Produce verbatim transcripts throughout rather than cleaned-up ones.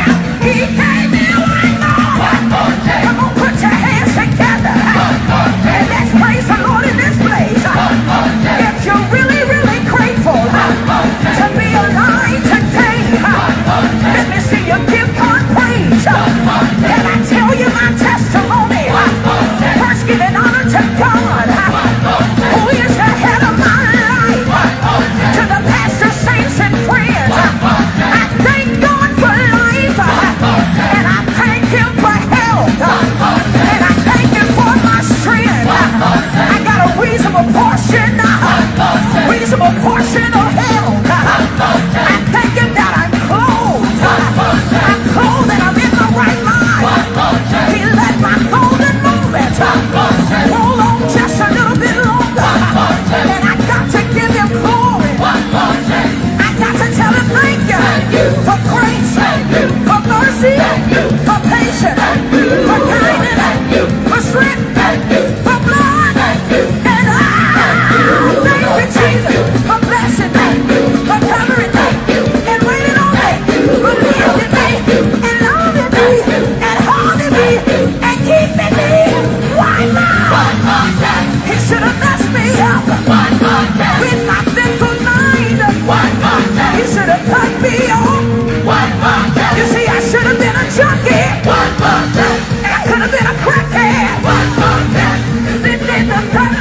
He gave me one more. Come on, put your hands together. And let's praise the Lord in this place. If you're really, really grateful to be alive today, let me see you give God praise. Can I tell you my testimony? First, giving honor to God, who is the head of my life. To the pastor, saints, and friends, I thank God for life, and I thank Him for health, and I thank Him for my strength. I got a reasonable portion, reasonable portion of health. I thank Him that I'm clothed. I'm clothed and I'm in the right mind. He let my golden moment hold on just a little bit longer, and I got to give Him glory. I got to tell Him thank you for grace, for mercy, for patience, for kindness, for strength, for blood, and I thank you, Jesus, for blessing me, for covering me, and waiting on me, for lifting me, and loving me, and holding me, and keeping me. Why not? He should have messed me up with my fickle mind. He should have cut me off. You see, I should have been a junkie. I could have been a crackhead. Sitting in the gutter,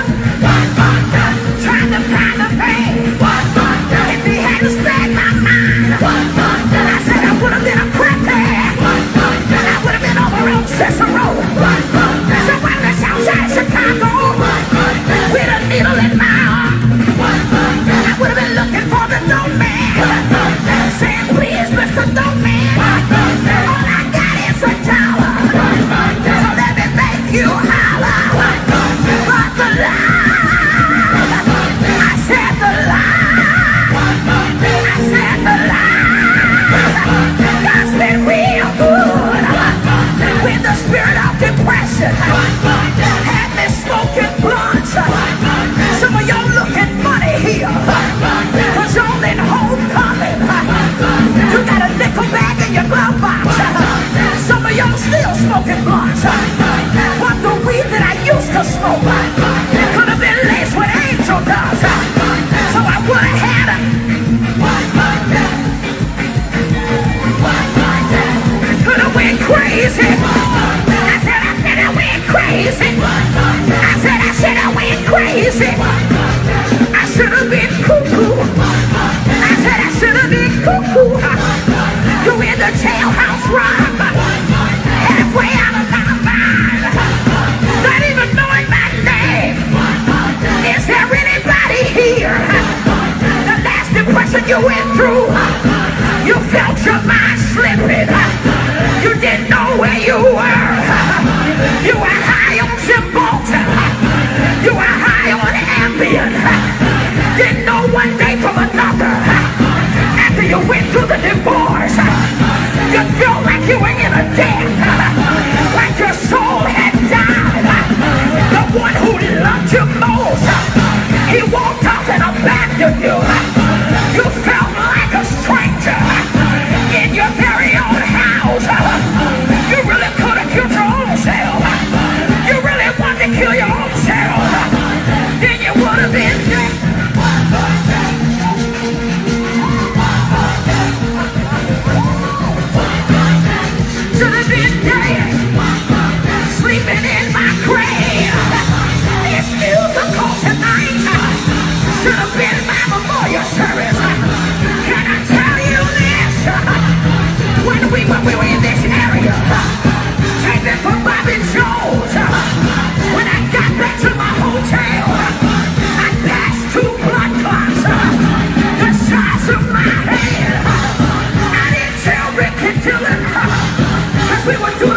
trying to find the pain. If He hadn't spared my mind, I said I would have been a crackhead. I would have been over on Cicero. Somewhere in the south side of Chicago, with a needle in my arm. I would have been looking for the dope man, saying, please, Mister Dope Man, all I got is a dollar, so let me make you holler. But the lie, I said the lie, I said the lie. God's been real good when the spirit of depression had me smoking blunts. Some of y'all looking funny here, cause y'all in homecoming. You got a nickel bag in your glove box. Some of y'all still smoking blunts. But the weed that I used to smoke could have been laced with angel dust, so I would have had it. Could have went crazy. I said I should have went crazy. I said I should have went crazy. I should have been cuckoo. I said I should have been cuckoo. You in the jailhouse rock, halfway out of my mind, not even knowing my name. Is there anybody here? The last depression you went through, you felt your mind slipping. You didn't know where you were. You were high on Cymbalta. You were high on Ambien. Didn't know one day from another. After you went through the divorce, you felt like you were in a debt, like your soul had died. The one who loved you most, he walked off and abandoned you. You felt like a stranger in your very own house. You really could have killed your own self. You really wanted to kill your own self. Then you would have been dead. Should have been dead, sleeping in my grave. This musical tonight should have been my memorial service. Can I tell you this? When we were, we were in this area, taping for Bobby Jones, when I got back to my hotel, I passed two blood clots the size of my head. I didn't tell Rick and Dylan, cause we were doing